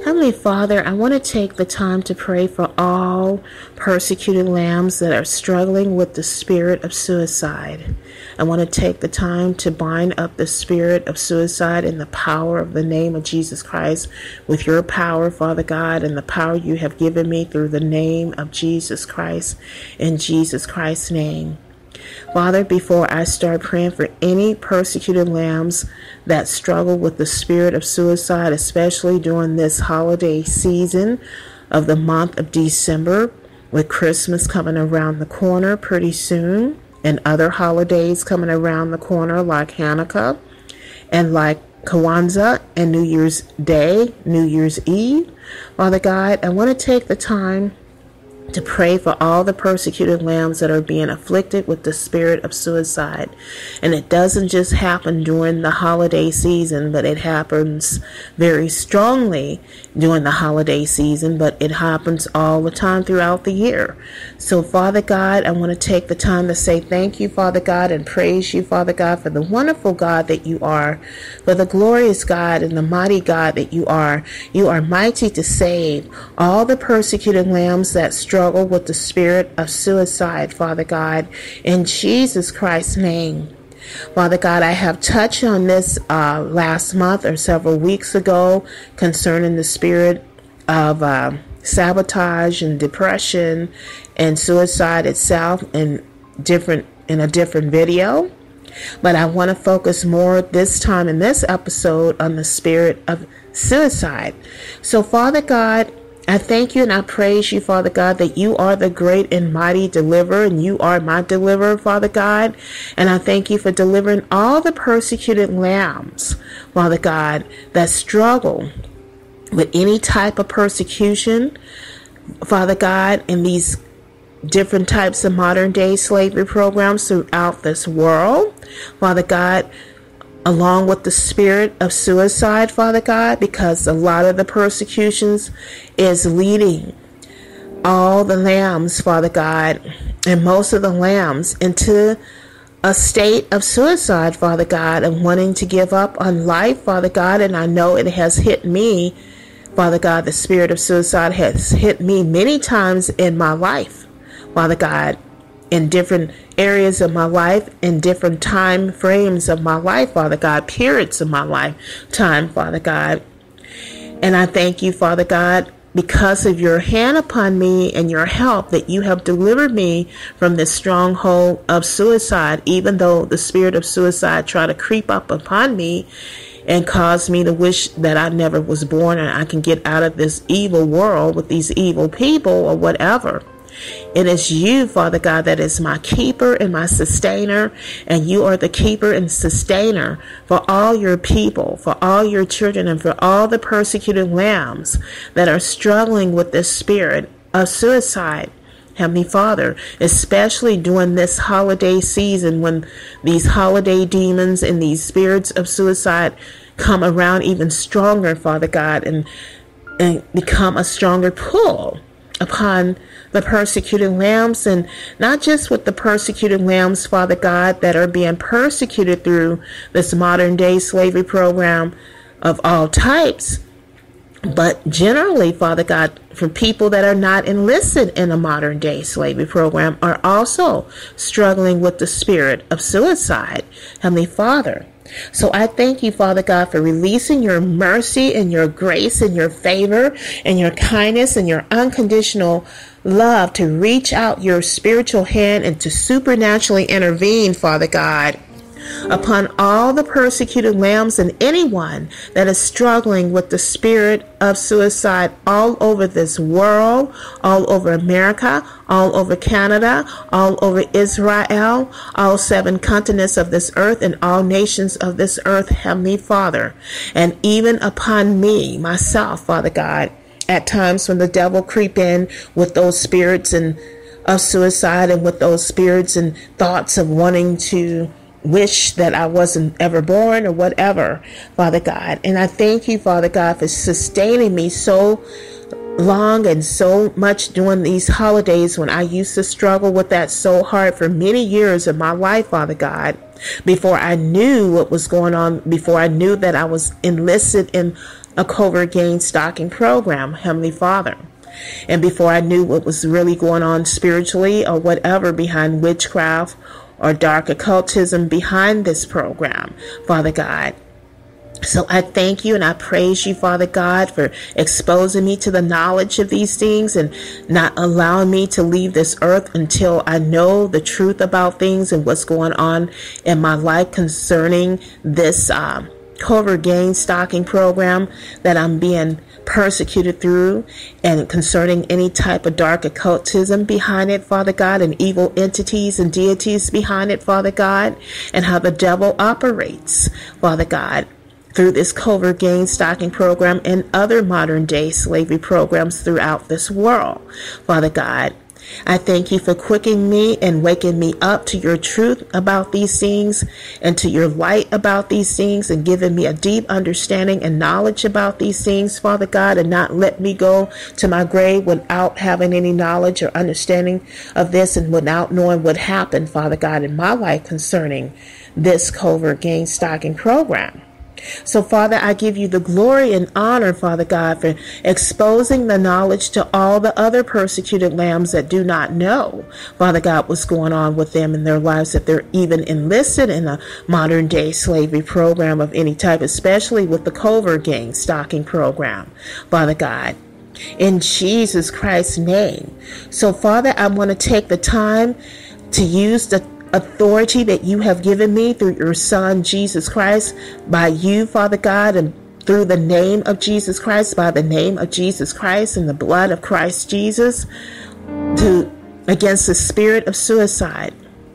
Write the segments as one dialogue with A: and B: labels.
A: Heavenly Father, I want to take the time to pray for all persecuted lambs that are struggling with the spirit of suicide. I want to take the time to bind up the spirit of suicide in the power of the name of Jesus Christ with your power, Father God, and the power you have given me through the name of Jesus Christ, in Jesus Christ's name. Father, before I start praying for any persecuted lambs that struggle with the spirit of suicide, especially during this holiday season of the month of December, with Christmas coming around the corner pretty soon, and other holidays coming around the corner like Hanukkah and like Kwanzaa and New Year's Day, New Year's Eve, Father God, I want to take the time to pray for all the persecuted lambs that are being afflicted with the spirit of suicide. And it doesn't just happen during the holiday season, but it happens very strongly during the holiday season, but it happens all the time throughout the year. So, Father God, I want to take the time to say thank you, Father God, and praise you, Father God, for the wonderful God that you are, for the glorious God and the mighty God that you are. You are mighty to save all the persecuted lambs that struggle with the spirit of suicide, Father God, in Jesus Christ's name. Father God, I have touched on this last month or several weeks ago concerning the spirit of sabotage and depression and suicide itself in a different video. But I want to focus more this time in this episode on the spirit of suicide. So, Father God, I thank you and I praise you, Father God, that you are the great and mighty deliverer, and you are my deliverer, Father God. And I thank you for delivering all the persecuted lambs, Father God, that struggle with any type of persecution, Father God, in these different types of modern day slavery programs throughout this world, Father God, along with the spirit of suicide, Father God, because a lot of the persecutions is leading all the lambs, Father God, and most of the lambs into a state of suicide, Father God, and wanting to give up on life, Father God. And I know it has hit me, Father God, the spirit of suicide has hit me many times in my life, Father God, in different areas of my life, in different time frames of my life, Father God, periods of my lifetime, Father God. And I thank you, Father God, because of your hand upon me and your help, that you have delivered me from this stronghold of suicide, even though the spirit of suicide tried to creep up upon me and cause me to wish that I never was born and I can get out of this evil world with these evil people or whatever. It is you, Father God, that is my keeper and my sustainer, and you are the keeper and sustainer for all your people, for all your children, and for all the persecuted lambs that are struggling with this spirit of suicide. Heavenly Father, especially during this holiday season when these holiday demons and these spirits of suicide come around even stronger, Father God, and become a stronger pull upon the persecuted lambs, and not just with the persecuted lambs, Father God, that are being persecuted through this modern day slavery program of all types, but generally, Father God, for people that are not enlisted in a modern day slavery program are also struggling with the spirit of suicide, Heavenly Father. So I thank you, Father God, for releasing your mercy and your grace and your favor and your kindness and your unconditional love to reach out your spiritual hand and to supernaturally intervene, Father God, upon all the persecuted lambs and anyone that is struggling with the spirit of suicide all over this world, all over America, all over Canada, all over Israel, all 7 continents of this earth, and all nations of this earth, Heavenly Father, and even upon me, myself, Father God, at times when the devil creep in with those spirits and of suicide and with those spirits and thoughts of wanting to wish that I wasn't ever born or whatever, Father God. And I thank you, Father God, for sustaining me so long and so much during these holidays when I used to struggle with that so hard for many years of my life, Father God, before I knew what was going on, before I knew that I was enlisted in a covert gain stalking program, Heavenly Father. And before I knew what was really going on spiritually or whatever behind witchcraft or dark occultism behind this program, Father God. So I thank you and I praise you, Father God, for exposing me to the knowledge of these things and not allowing me to leave this earth until I know the truth about things and what's going on in my life concerning this covert gain stalking program that I'm being persecuted through, and concerning any type of dark occultism behind it, Father God, and evil entities and deities behind it, Father God, and how the devil operates, Father God, through this covert gain stalking program and other modern day slavery programs throughout this world, Father God. I thank you for quickening me and waking me up to your truth about these things and to your light about these things and giving me a deep understanding and knowledge about these things, Father God, and not let me go to my grave without having any knowledge or understanding of this and without knowing what happened, Father God, in my life concerning this covert gain stalking program. So, Father, I give you the glory and honor, Father God, for exposing the knowledge to all the other persecuted lambs that do not know, Father God, what's going on with them in their lives, that they're even enlisted in a modern day slavery program of any type, especially with the covert gain stalking program, Father God. In Jesus Christ's name. So, Father, I want to take the time to use the authority that you have given me through your Son, Jesus Christ, by you, Father God, and through the name of Jesus Christ, by the name of Jesus Christ and the blood of Christ Jesus, against the spirit of suicide.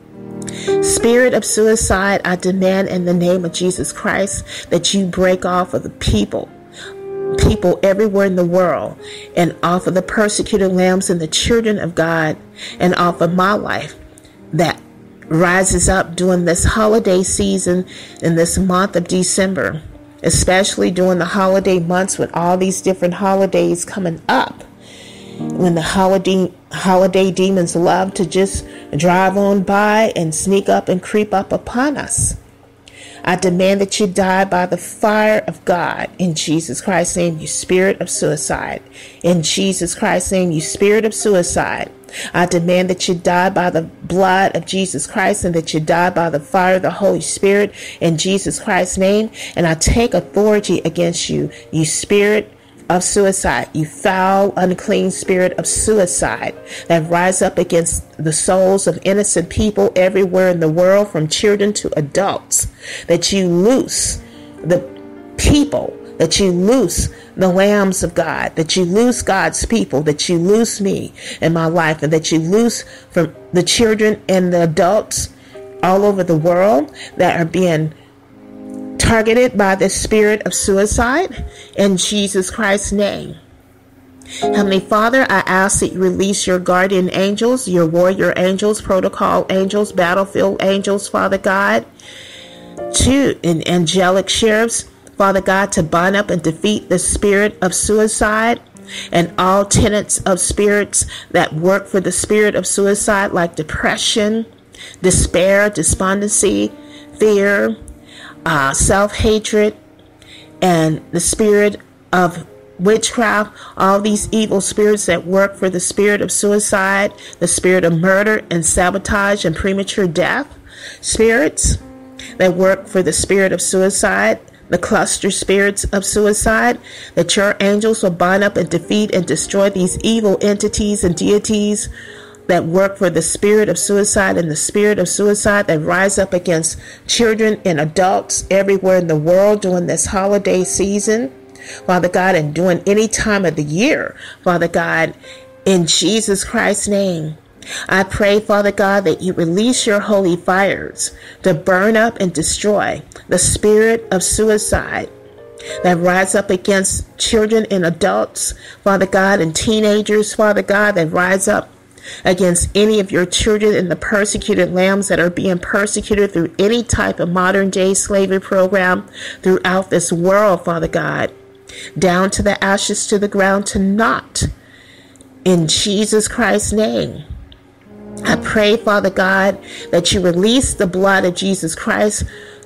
A: Spirit of suicide, I demand in the name of Jesus Christ that you break off of the people everywhere in the world, and off of the persecuted lambs and the children of God, and off of my life that rises up during this holiday season in this month of December, especially during the holiday months with all these different holidays coming up, when the holiday demons love to just drive on by and sneak up and creep up upon us. I demand that you die by the fire of God in Jesus Christ's name, you spirit of suicide. In Jesus Christ's name, you spirit of suicide. I demand that you die by the blood of Jesus Christ and that you die by the fire of the Holy Spirit in Jesus Christ's name. And I take authority against you, you spirit of suicide, you foul, unclean spirit of suicide that rise up against the souls of innocent people everywhere in the world, from children to adults, that you loose the people, that you loose the lambs of God, that you loose God's people, that you loose me in my life, and that you loose from the children and the adults all over the world that are being targeted by the spirit of suicide in Jesus Christ's name. Heavenly Father, I ask that you release your guardian angels, your warrior angels, protocol angels, battlefield angels, Father God, and angelic sheriffs, Father God, to bind up and defeat the spirit of suicide and all tenets of spirits that work for the spirit of suicide, like depression, despair, despondency, fear, self-hatred, and the spirit of witchcraft, all these evil spirits that work for the spirit of suicide, the spirit of murder and sabotage and premature death, spirits that work for the spirit of suicide, the cluster spirits of suicide, that your angels will bind up and defeat and destroy these evil entities and deities that work for the spirit of suicide and the spirit of suicide that rise up against children and adults everywhere in the world during this holiday season, Father God, and during any time of the year, Father God, in Jesus Christ's name. I pray, Father God, that you release your holy fires to burn up and destroy the spirit of suicide that rise up against children and adults, Father God, and teenagers, Father God, that rise up against any of your children and the persecuted lambs that are being persecuted through any type of modern day slavery program throughout this world, Father God, down to the ashes, to the ground, to naught, in Jesus Christ's name. I pray, Father God, that you release the blood of Jesus Christ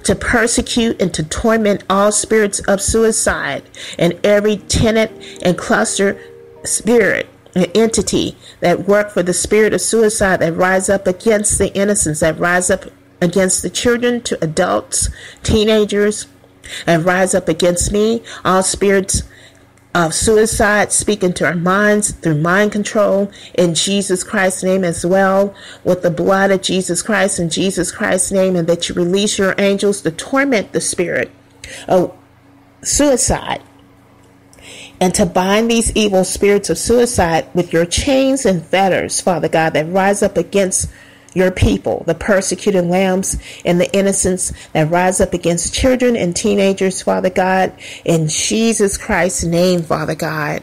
A: to persecute and to torment all spirits of suicide and every tenet and cluster spirit, an entity that work for the spirit of suicide that rise up against the innocents, that rise up against the children to adults, teenagers, and rise up against me, all spirits of suicide, speak into our minds through mind control in Jesus Christ's name as well, with the blood of Jesus Christ in Jesus Christ's name, and that you release your angels to torment the spirit of suicide and to bind these evil spirits of suicide with your chains and fetters, Father God, that rise up against your people, the persecuted lambs and the innocents that rise up against children and teenagers, Father God, in Jesus Christ's name, Father God.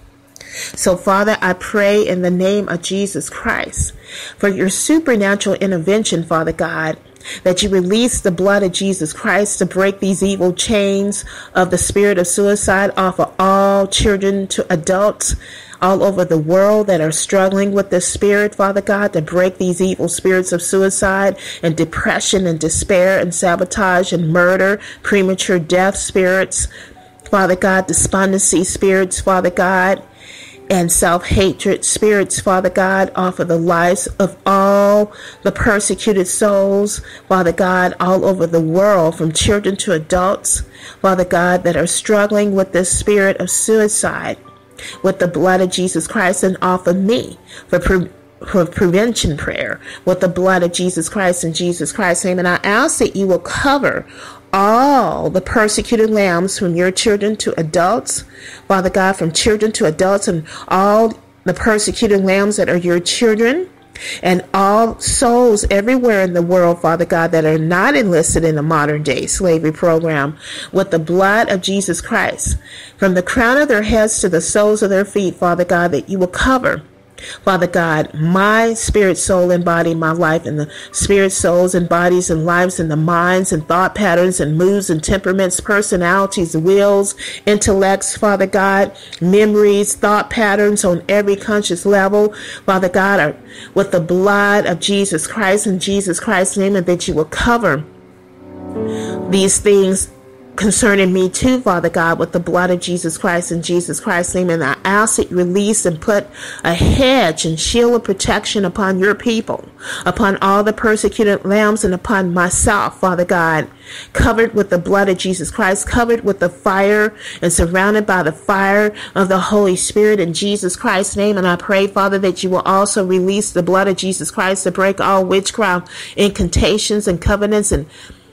A: So, Father, I pray in the name of Jesus Christ for your supernatural intervention, Father God, that you release the blood of Jesus Christ to break these evil chains of the spirit of suicide off of all children to adults all over the world that are struggling with the spirit, Father God, to break these evil spirits of suicide and depression and despair and sabotage and murder, premature death spirits, Father God, despondency spirits, Father God, and self-hatred spirits, Father God, off of the lives of all the persecuted souls, Father God, all over the world, from children to adults, Father God, that are struggling with this spirit of suicide, with the blood of Jesus Christ, and off of me for prevention prayer with the blood of Jesus Christ in Jesus Christ's name. And I ask that you will cover all the persecuted lambs from your children to adults, Father God, from children to adults, and all the persecuted lambs that are your children, and all souls everywhere in the world, Father God, that are not enlisted in the modern day slavery program, with the blood of Jesus Christ, from the crown of their heads to the soles of their feet, Father God, that you will cover, Father God, my spirit, soul, and body, my life, and the spirit, souls, and bodies, and lives, and the minds, and thought patterns, and moods, and temperaments, personalities, wills, intellects, Father God, memories, thought patterns on every conscious level, Father God, are with the blood of Jesus Christ in Jesus Christ's name, and that you will cover these things concerning me too, Father God, with the blood of Jesus Christ in Jesus Christ's name. And I ask that you release and put a hedge and shield of protection upon your people, upon all the persecuted lambs, and upon myself, Father God, covered with the blood of Jesus Christ, covered with the fire and surrounded by the fire of the Holy Spirit in Jesus Christ's name. And I pray, Father, that you will also release the blood of Jesus Christ to break all witchcraft, incantations, and covenants, and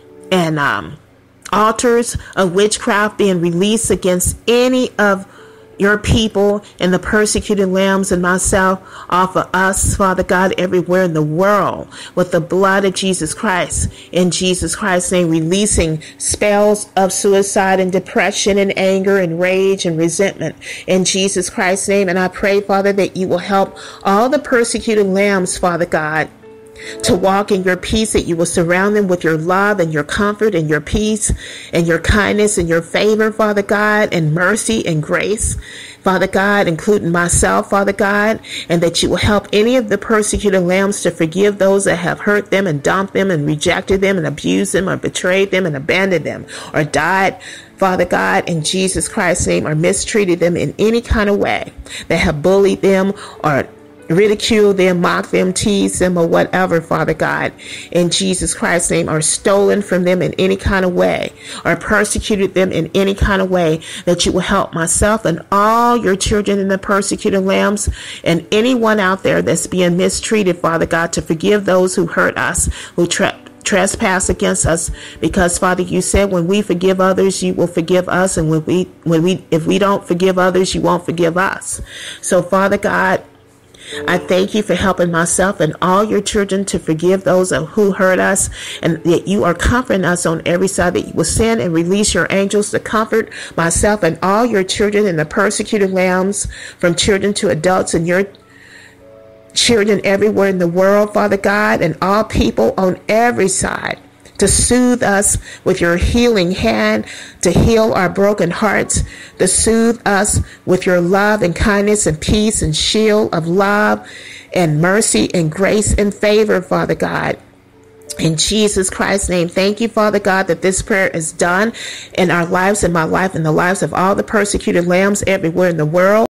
A: altars of witchcraft being released against any of your people and the persecuted lambs and myself, off of us, Father God, everywhere in the world, with the blood of Jesus Christ in Jesus Christ's name, releasing spells of suicide and depression and anger and rage and resentment in Jesus Christ's name. And I pray, Father, that you will help all the persecuted lambs, Father God, to walk in your peace, that you will surround them with your love and your comfort and your peace and your kindness and your favor, Father God, and mercy and grace, Father God, including myself, Father God, and that you will help any of the persecuted lambs to forgive those that have hurt them and dumped them and rejected them and abused them or betrayed them and abandoned them or died, Father God, in Jesus Christ's name, or mistreated them in any kind of way, that have bullied them or ridicule them, mock them, tease them, or whatever, Father God, in Jesus Christ's name, or stolen from them in any kind of way, or persecuted them in any kind of way, that you will help myself and all your children and the persecuted lambs and anyone out there that's being mistreated, Father God, to forgive those who hurt us, who trespass against us, because, Father, you said when we forgive others, you will forgive us, and if we don't forgive others, you won't forgive us. So, Father God, I thank you for helping myself and all your children to forgive those who hurt us, and that you are comforting us on every side, that you will send and release your angels to comfort myself and all your children and the persecuted lambs, from children to adults, and your children everywhere in the world, Father God, and all people on every side, to soothe us with your healing hand, to heal our broken hearts, to soothe us with your love and kindness and peace and shield of love and mercy and grace and favor, Father God, In Jesus Christ's name, thank you, Father God, that this prayer is done in our lives, in my life, in the lives of all the persecuted lambs everywhere in the world.